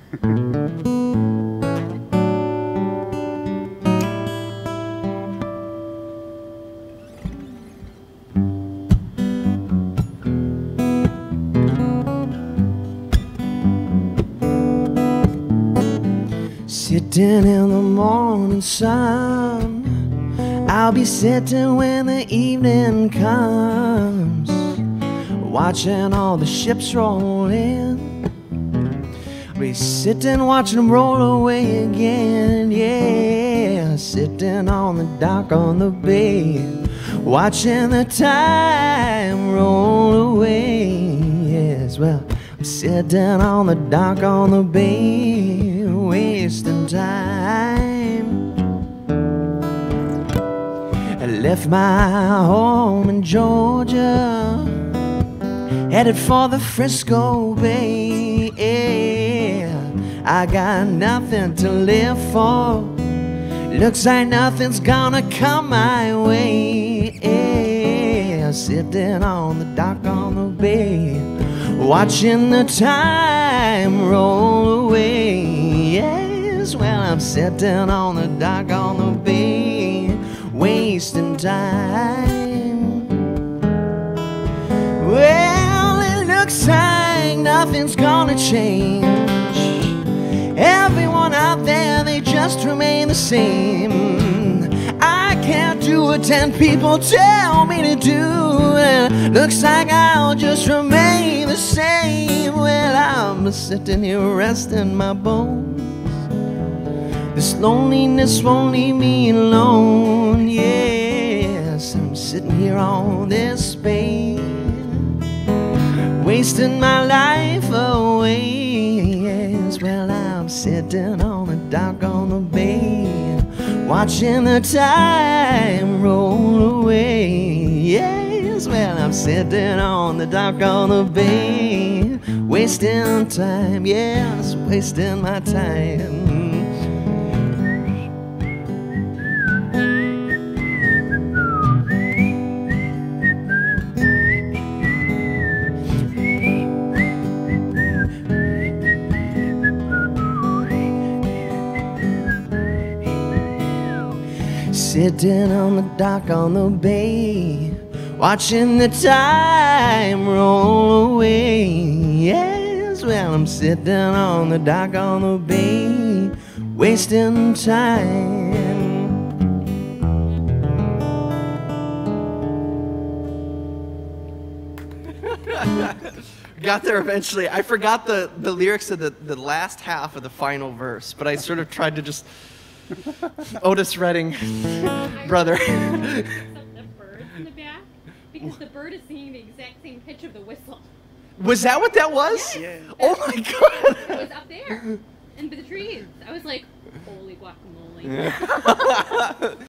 Sitting in the morning sun, I'll be sitting when the evening comes, watching all the ships roll in. I'll be sitting watching them roll away again, yeah. Sitting on the dock on the bay, watching the time roll away, yes. Well, I'm sitting on the dock on the bay, wasting time. I left my home in Georgia, headed for the Frisco Bay, yeah. I got nothing to live for, looks like nothing's gonna come my way, yeah. Sitting on the dock on the bay, watching the time roll away, yes. Well, I'm sitting on the dock on the bay, wasting time. Well, it looks like nothing's gonna change. Everyone out there, they just remain the same. I can't do what 10 people tell me to do, and looks like I'll just remain the same. Well, I'm sitting here resting my bones. This loneliness won't leave me alone, yes. I'm sitting here on this bay, wasting my life away, yes. Well, I'm sitting on the dock on the bay, watching the time roll away, yes. Well, I'm sitting on the dock on the bay, wasting time, yes, wasting my time. Sitting on the dock on the bay, watching the time roll away, yes. Well, I'm sitting on the dock on the bay, wasting time. Got there eventually. I forgot the lyrics of the last half of the final verse, but I sort of tried to just Otis Redding, brother. The bird in the back, because the bird is singing the exact same pitch of the whistle. Was that what that was? Yes. Yeah. Oh my god! It was up there in the trees. I was like, holy guacamole.